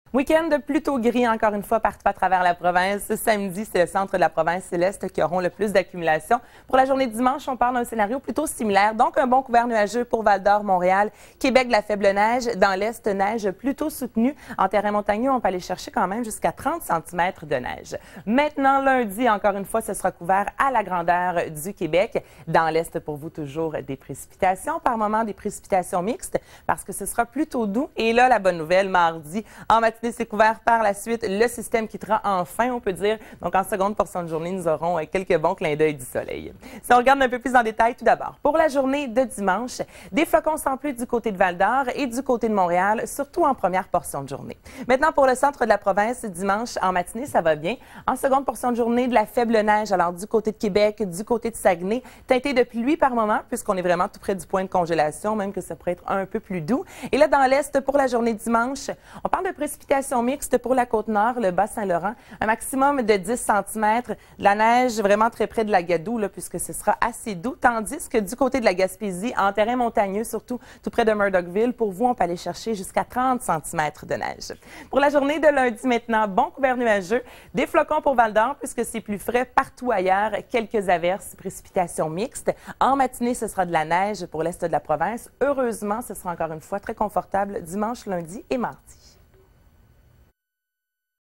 Week-end plutôt gris encore une fois partout à travers la province. Ce samedi, c'est le centre de la province céleste qui auront le plus d'accumulation. Pour la journée de dimanche, on parle d'un scénario plutôt similaire. Donc, un bon couvert nuageux pour Val-d'Or, Montréal, Québec, de la faible neige. Dans l'Est, neige plutôt soutenue. En terrain montagneux, on peut aller chercher quand même jusqu'à 30 cm de neige. Maintenant, lundi, encore une fois, ce sera couvert à la grandeur du Québec. Dans l'Est, pour vous, toujours des précipitations. Par moments, des précipitations mixtes parce que ce sera plutôt doux. Et là, la bonne nouvelle, mardi, en matinée, c'est couvert par la suite. Le système quittera enfin, on peut dire. Donc, en seconde portion de journée, nous aurons quelques bons clins d'œil du soleil. Si on regarde un peu plus en détail, tout d'abord, pour la journée de dimanche, des flocons sans pluie du côté de Val-d'Or et du côté de Montréal, surtout en première portion de journée. Maintenant, pour le centre de la province, dimanche, en matinée, ça va bien. En seconde portion de journée, de la faible neige, alors du côté de Québec, du côté de Saguenay, teinté de pluie par moment, puisqu'on est vraiment tout près du point de congélation, même que ça pourrait être un peu plus doux. Et là, dans l'Est, pour la journée de dimanche, on parle de précipitations mixte pour la Côte-Nord, le Bas-Saint-Laurent, un maximum de 10 cm, de la neige vraiment très près de la Gadoue, là, puisque ce sera assez doux, tandis que du côté de la Gaspésie, en terrain montagneux, surtout tout près de Murdochville, pour vous, on peut aller chercher jusqu'à 30 cm de neige. Pour la journée de lundi maintenant, bon couvert nuageux, des flocons pour Val-d'Or, puisque c'est plus frais partout ailleurs, quelques averses, précipitations mixtes. En matinée, ce sera de la neige pour l'Est de la province. Heureusement, ce sera encore une fois très confortable dimanche, lundi et mardi.